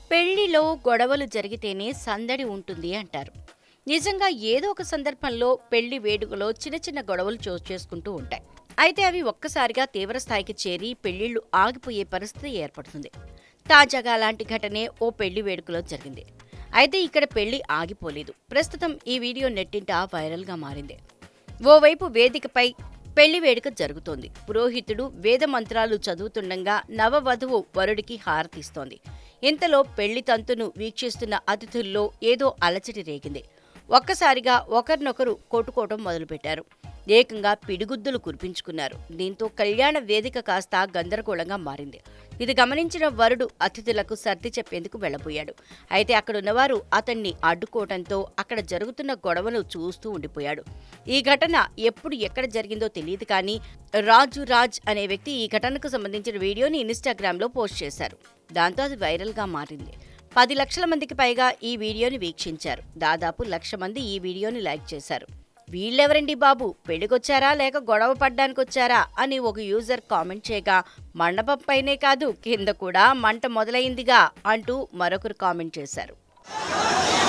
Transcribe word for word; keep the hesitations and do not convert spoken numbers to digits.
పెళ్లిలో గొడవలు జరిగితేనే సందడి ఉంటుంది అంటారు. నిజంగా ఏదో ఒక సందర్భంలో పెళ్లి వేడుకలో చిన్న చిన్న గొడవలు చోటు చేసుకుంటూ ఉంటాయి. అయితే అవి ఒక్కసారిగా తీవ్రస్థాయికి చేరి పెళ్లిళ్లు ఆగిపోయే పరిస్థితి ఏర్పడుతుంది. తాజాగా అలాంటి ఘటనే ఓ పెళ్లి వేడుకలో జరిగింది. అయితే ఇక్కడ పెళ్లి ఆగిపోలేదు. ప్రస్తుతం ఈ వీడియో నెట్టింట వైరల్గా మారింది. ఓవైపు వేదికపై పెళ్లి వేడుక జరుగుతోంది. పురోహితుడు వేద మంత్రాలు చదువుతుండగా నవవధువు వరుడికి హారతిస్తోంది. ఇంతలో పెళ్లి తంతును వీక్షిస్తున్న అతిథుల్లో ఏదో అలచటి రేగింది. ఒక్కసారిగా ఒకరినొకరు కొట్టుకోవడం మొదలుపెట్టారు. ఏకంగా పిడిగుద్దులు కురిపించుకున్నారు. దీంతో కళ్యాణ వేదిక కాస్త గందరగోళంగా మారింది. ఇది గమనించిన వరుడు అతిథులకు సర్ది చెప్పేందుకు వెళ్లబోయాడు. అయితే అక్కడున్నవారు అతన్ని అడ్డుకోవడంతో అక్కడ జరుగుతున్న గొడవను చూస్తూ ఉండిపోయాడు. ఈ ఘటన ఎప్పుడు ఎక్కడ జరిగిందో తెలియదు కానీ రాజు రాజ్ అనే వ్యక్తి ఈ ఘటనకు సంబంధించిన వీడియోని ఇన్స్టాగ్రామ్లో పోస్ట్ చేశారు. దాంతో అది వైరల్గా మారింది. పది లక్షల మందికి పైగా ఈ వీడియోని వీక్షించారు. దాదాపు లక్ష మంది ఈ వీడియోని లైక్ చేశారు. వీళ్ళెవరండి బాబు, పెళ్లికొచ్చారా లేక గొడవ పడ్డానికొచ్చారా అని ఒక యూజర్ కామెంట్ చేయగా, మండపం పైనే కాదు కింద కూడా మంట మొదలైందిగా అంటూ మరొకరు కామెంట్ చేశారు.